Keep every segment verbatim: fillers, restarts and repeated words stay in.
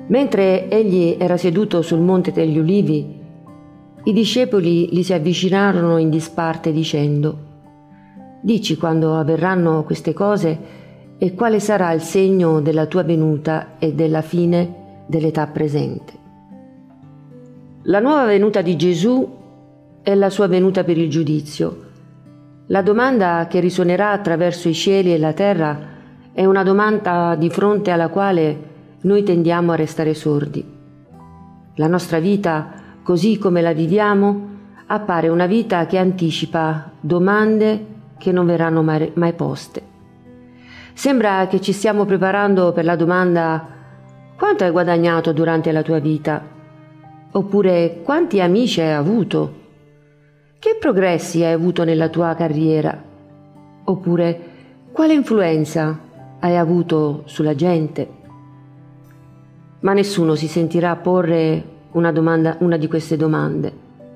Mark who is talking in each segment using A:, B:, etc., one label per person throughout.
A: Mentre egli era seduto sul monte degli Ulivi, i discepoli gli si avvicinarono in disparte dicendo: «Dici quando avverranno queste cose e quale sarà il segno della tua venuta e della fine dell'età presente». La nuova venuta di Gesù è la sua venuta per il giudizio. La domanda che risuonerà attraverso i cieli e la terra è una domanda di fronte alla quale noi tendiamo a restare sordi. La nostra vita, così come la viviamo, appare una vita che anticipa domande che non verranno mai, mai poste. Sembra che ci stiamo preparando per la domanda: quanto hai guadagnato durante la tua vita? Oppure quanti amici hai avuto? Che progressi hai avuto nella tua carriera? Oppure quale influenza hai avuto sulla gente? Ma nessuno si sentirà porre una domanda, una di queste domande.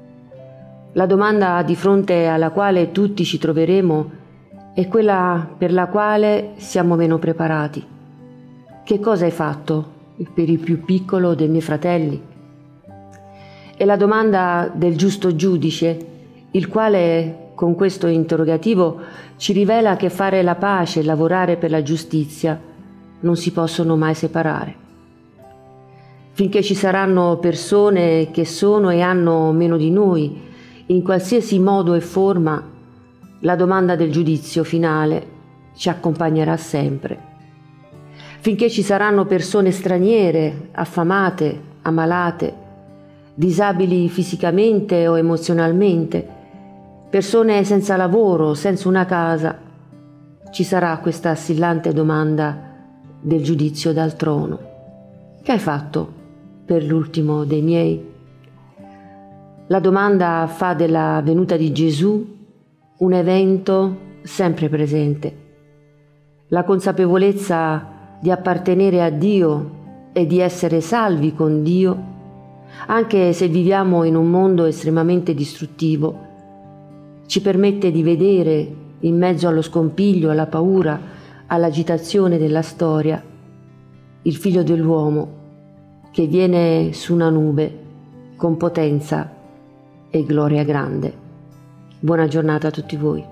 A: La domanda di fronte alla quale tutti ci troveremo è quella per la quale siamo meno preparati. Che cosa hai fatto per il più piccolo dei miei fratelli? È la domanda del giusto giudice, il quale con questo interrogativo ci rivela che fare la pace e lavorare per la giustizia non si possono mai separare. Finché ci saranno persone che sono e hanno meno di noi, in qualsiasi modo e forma, la domanda del giudizio finale ci accompagnerà sempre. Finché ci saranno persone straniere, affamate, ammalate, disabili fisicamente o emozionalmente, persone senza lavoro, senza una casa, ci sarà questa assillante domanda del giudizio dal trono. Che hai fatto per l'ultimo dei miei? La domanda fa della venuta di Gesù un evento sempre presente. La consapevolezza di appartenere a Dio e di essere salvi con Dio, anche se viviamo in un mondo estremamente distruttivo, ci permette di vedere, in mezzo allo scompiglio, alla paura, all'agitazione della storia, il Figlio dell'uomo che viene su una nube con potenza e gloria grande. Buona giornata a tutti voi.